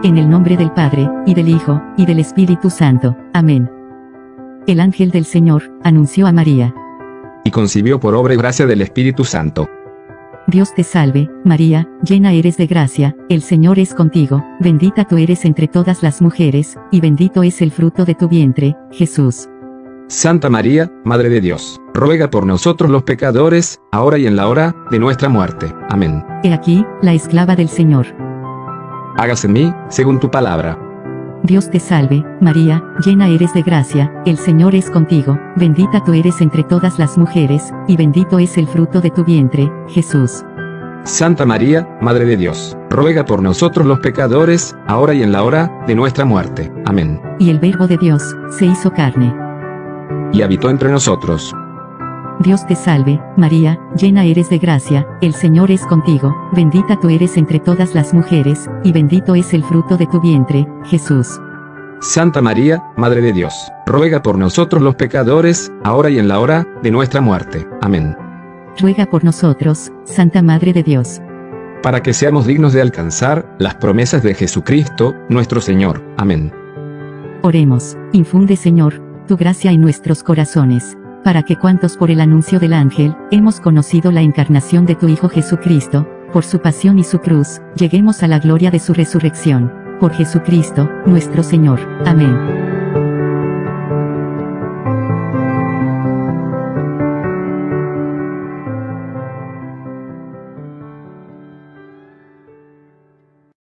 En el nombre del Padre, y del Hijo, y del Espíritu Santo. Amén. El ángel del Señor anunció a María. Y concibió por obra y gracia del Espíritu Santo. Dios te salve, María, llena eres de gracia, el Señor es contigo, bendita tú eres entre todas las mujeres, y bendito es el fruto de tu vientre, Jesús. Santa María, Madre de Dios, ruega por nosotros los pecadores, ahora y en la hora de nuestra muerte. Amén. He aquí, la esclava del Señor. Hágase en mí, según tu palabra. Dios te salve, María, llena eres de gracia, el Señor es contigo, bendita tú eres entre todas las mujeres, y bendito es el fruto de tu vientre, Jesús. Santa María, Madre de Dios, ruega por nosotros los pecadores, ahora y en la hora de nuestra muerte. Amén. Y el Verbo de Dios se hizo carne. Y habitó entre nosotros. Dios te salve, María, llena eres de gracia, el Señor es contigo, bendita tú eres entre todas las mujeres, y bendito es el fruto de tu vientre, Jesús. Santa María, Madre de Dios, ruega por nosotros los pecadores, ahora y en la hora de nuestra muerte. Amén. Ruega por nosotros, Santa Madre de Dios, para que seamos dignos de alcanzar las promesas de Jesucristo, nuestro Señor. Amén. Oremos. Infunde, Señor, tu gracia en nuestros corazones, para que cuantos por el anuncio del ángel, hemos conocido la encarnación de tu Hijo Jesucristo, por su pasión y su cruz, lleguemos a la gloria de su resurrección. Por Jesucristo, nuestro Señor. Amén.